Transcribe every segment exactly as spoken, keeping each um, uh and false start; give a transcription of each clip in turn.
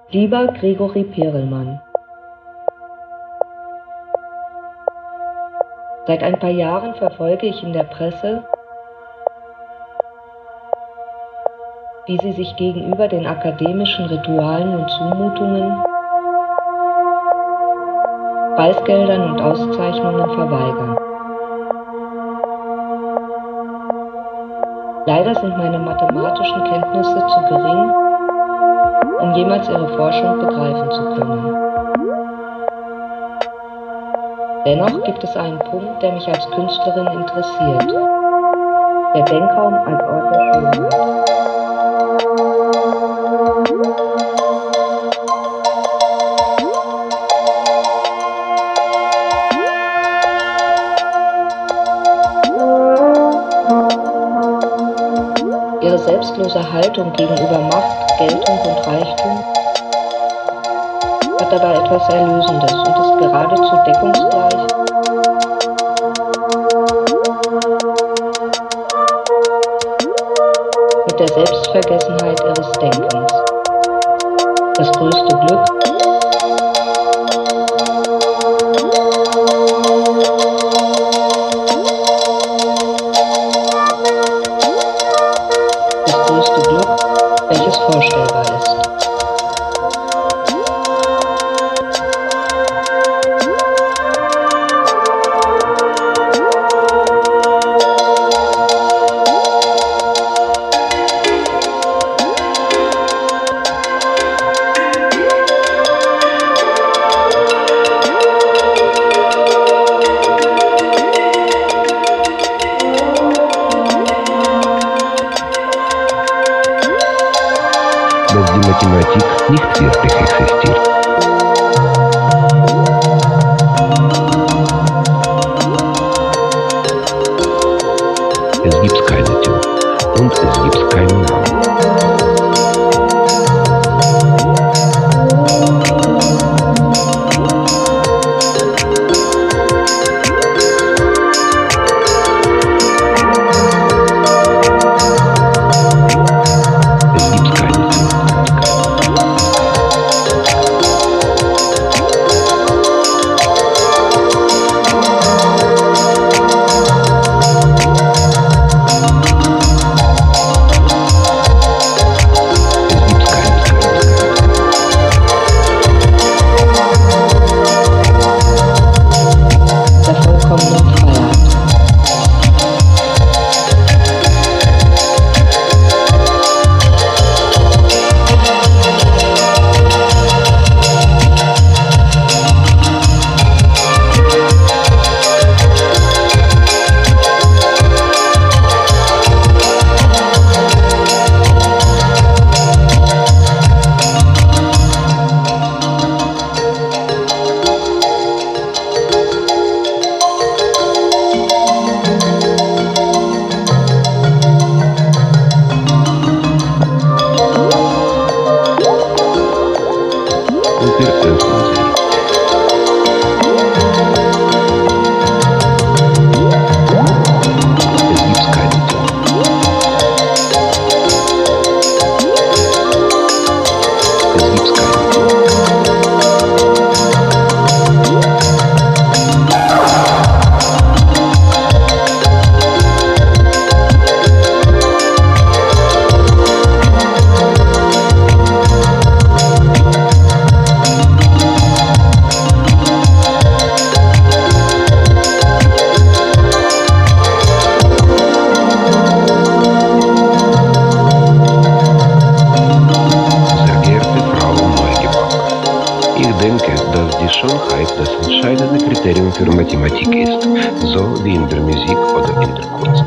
Lieber Grigori Perelman, seit ein paar Jahren verfolge ich in der Presse, wie Sie sich gegenüber den akademischen Ritualen und Zumutungen, Preisgeldern und Auszeichnungen verweigern. Leider sind meine mathematischen Kenntnisse zu gering, um jemals Ihre Forschung begreifen zu können. Dennoch gibt es einen Punkt, der mich als Künstlerin interessiert: der Denkraum als Ort der Schönheit. Ihre selbstlose Haltung gegenüber Macht, Geltung und Reichtum hat dabei etwas Erlösendes und ist geradezu deckungsgleich mit der Selbstvergessenheit ihres Denkens. Das größte Glück welches vorstellbar ist. Dass die Mathematik nicht wirklich existiert. Es gibt keine Tür und es gibt keinen Raum. Schönheit das entscheidende Kriterium für Mathematik ist, so wie in der Musik oder in der Kunst.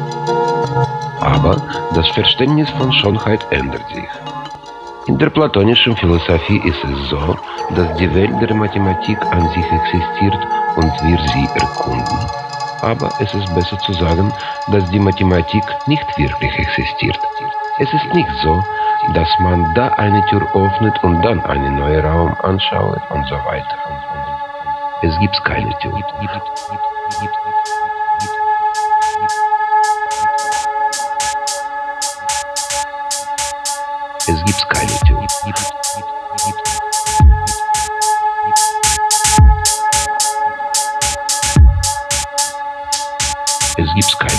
Aber das Verständnis von Schönheit ändert sich. In der platonischen Philosophie ist es so, dass die Welt der Mathematik an sich existiert und wir sie erkunden. Aber es ist besser zu sagen, dass die Mathematik nicht wirklich existiert. Es ist nicht so, dass man da eine Tür öffnet und dann einen neuen Raum anschaut und so weiter. Es gibt keine Tür. Es gibt keine Tür. gibt's keine.